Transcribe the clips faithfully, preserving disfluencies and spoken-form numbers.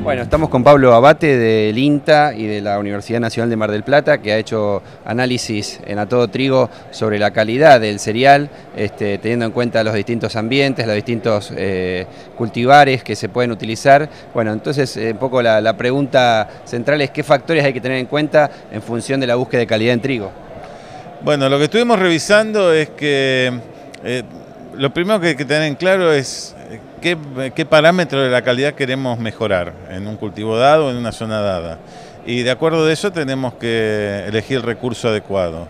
Bueno, estamos con Pablo Abate del INTA y de la Universidad Nacional de Mar del Plata, que ha hecho análisis en A Todo Trigo sobre la calidad del cereal, este, teniendo en cuenta los distintos ambientes, los distintos eh, cultivares que se pueden utilizar. Bueno, entonces eh, un poco la, la pregunta central es qué factores hay que tener en cuenta en función de la búsqueda de calidad en trigo. Bueno, lo que estuvimos revisando es que eh, lo primero que hay que tener en claro es qué, qué parámetros de la calidad queremos mejorar en un cultivo dado o en una zona dada. Y de acuerdo de eso tenemos que elegir el recurso adecuado.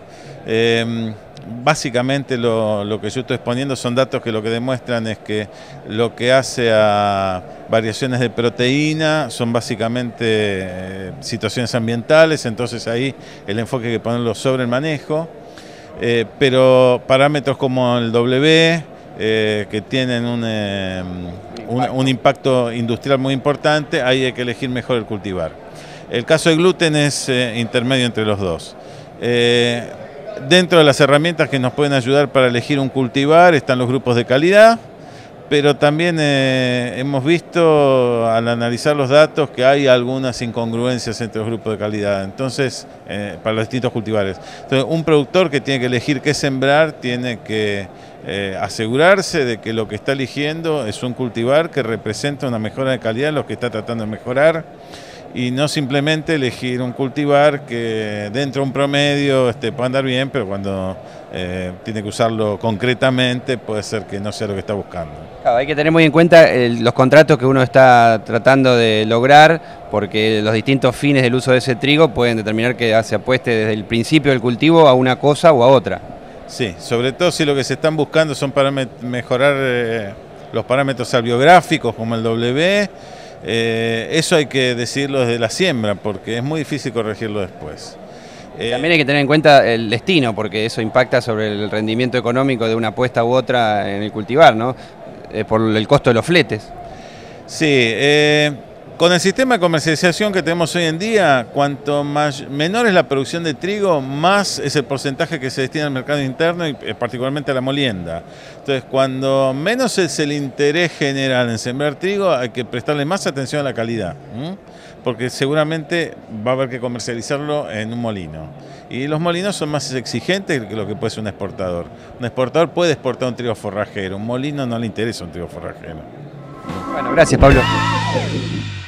Eh, básicamente lo, lo que yo estoy exponiendo son datos que lo que demuestran es que lo que hace a variaciones de proteína son básicamente eh, situaciones ambientales, entonces ahí el enfoque hay que ponerlo sobre el manejo. Eh, pero parámetros como el W, eh, que tienen un, eh, un, un impacto industrial muy importante, ahí hay que elegir mejor el cultivar. El caso del gluten es eh, intermedio entre los dos. Eh, dentro de las herramientas que nos pueden ayudar para elegir un cultivar están los grupos de calidad, pero también eh, hemos visto al analizar los datos que hay algunas incongruencias entre los grupos de calidad, entonces, eh, para los distintos cultivares. Entonces, un productor que tiene que elegir qué sembrar tiene que eh, asegurarse de que lo que está eligiendo es un cultivar que representa una mejora de calidad en lo que está tratando de mejorar, y no simplemente elegir un cultivar que dentro de un promedio este, puede andar bien, pero cuando eh, tiene que usarlo concretamente puede ser que no sea lo que está buscando. Claro, hay que tener muy en cuenta el, los contratos que uno está tratando de lograr, porque los distintos fines del uso de ese trigo pueden determinar que se apueste desde el principio del cultivo a una cosa o a otra. Sí, sobre todo si lo que se están buscando son para mejorar eh, los parámetros albiográficos como el W. Eh, eso hay que decirlo desde la siembra, porque es muy difícil corregirlo después. Eh, También hay que tener en cuenta el destino, porque eso impacta sobre el rendimiento económico de una apuesta u otra en el cultivar, ¿no? Eh, por el costo de los fletes. Sí, eh, con el sistema de comercialización que tenemos hoy en día, cuanto más, menor es la producción de trigo, más es el porcentaje que se destina al mercado interno y particularmente a la molienda. Entonces, cuando menos es el interés general en sembrar trigo, hay que prestarle más atención a la calidad, ¿m? Porque seguramente va a haber que comercializarlo en un molino. Y los molinos son más exigentes que lo que puede ser un exportador. Un exportador puede exportar un trigo forrajero, un molino no le interesa un trigo forrajero. Bueno, gracias, Pablo.